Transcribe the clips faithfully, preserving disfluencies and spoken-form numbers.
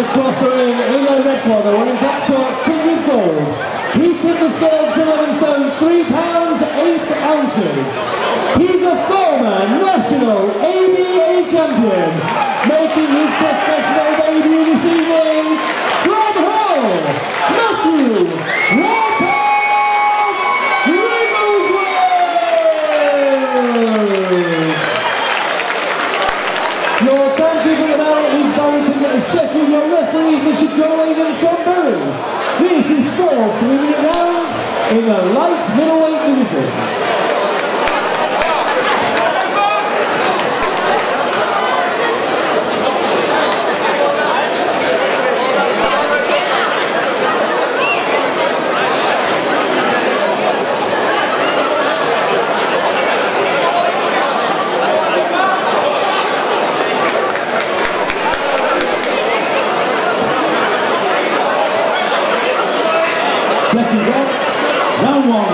Prospering in the red corner, wearing black shorts trimmed with gold. He took the scale to eleven stones, three pounds, eight ounces. He's a former national A B A champion, making his professional debut this evening from Hull, Matthew Wigglesworth! Your timekeeper now is Barry Pickett of Sheffield. Your referee is Mister John Lagan from Bury. This is four three-minute rounds in the light middleweight division. Second round, round one.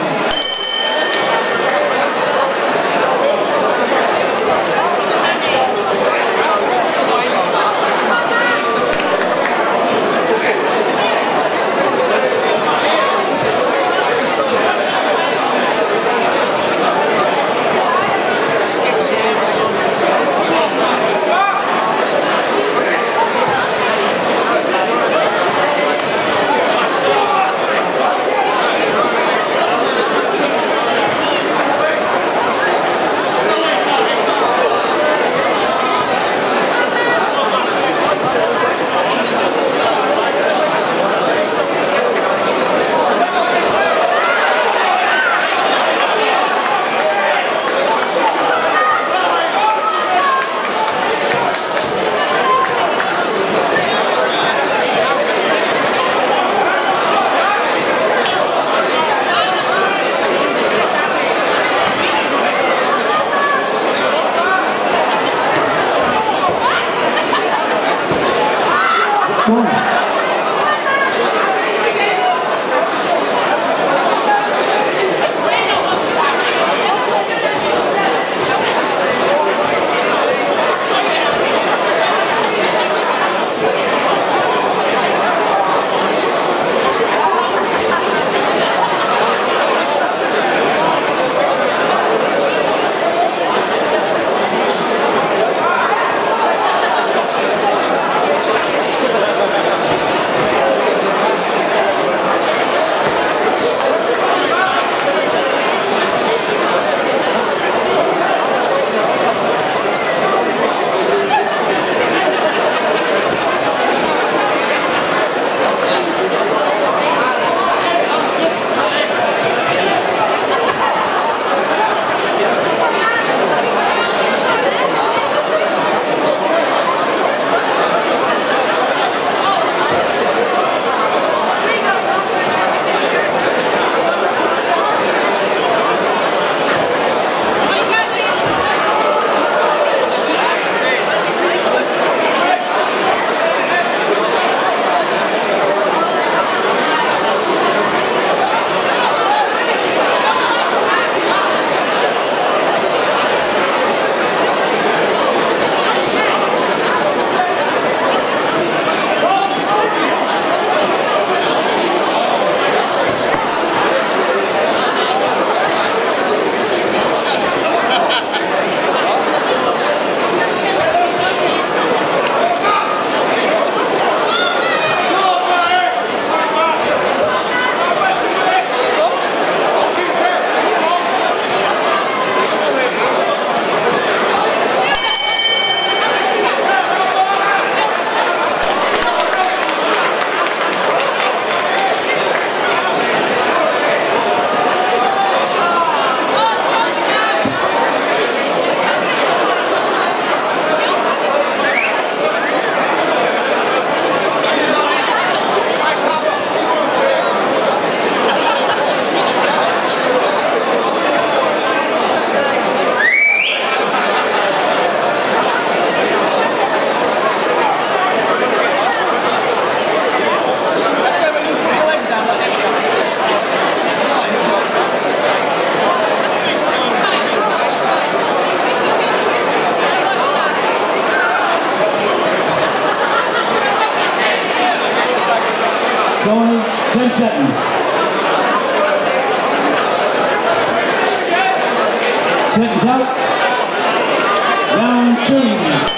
seconds. Seconds out. Round two.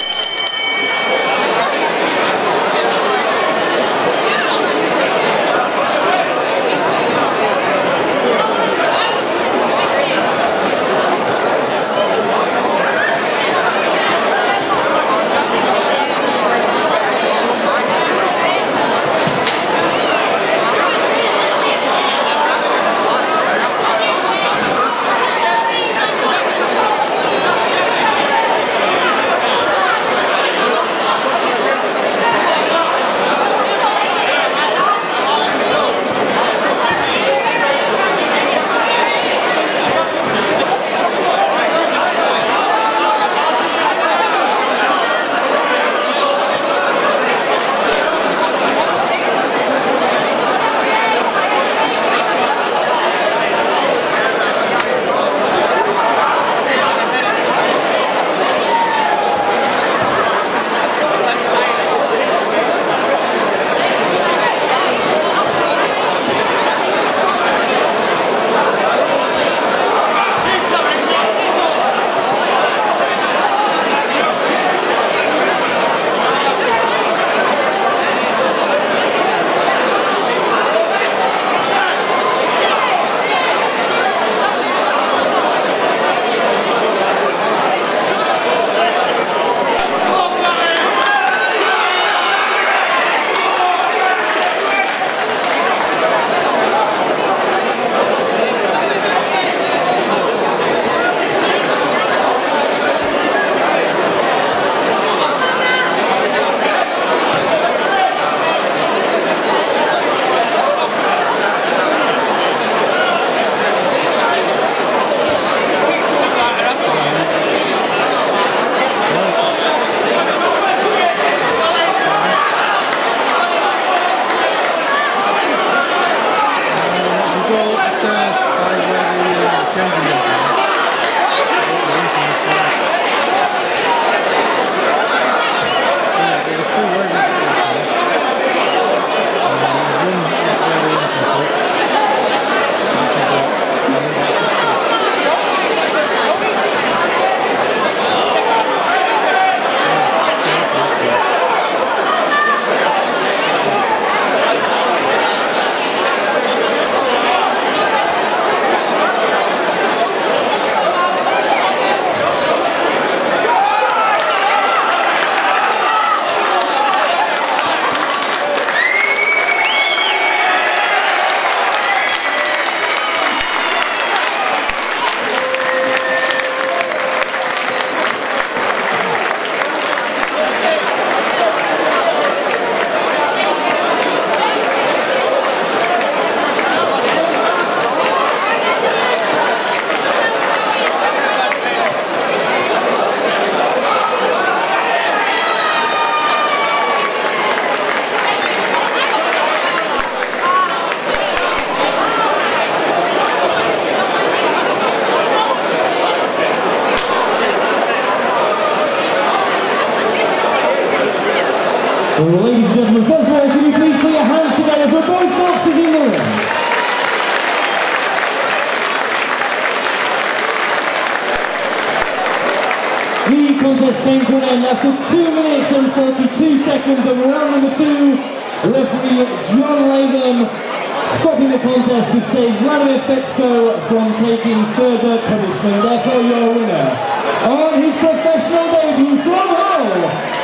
Well, ladies and gentlemen, first of all, can you please put your hands together for both boxers in the ring? The contest came to an end after two minutes and forty-two seconds of round number two. Referee John Latham stopping the contest to save Vladimir Fecko from taking further punishment. Therefore, your winner on his professional debut from Hull,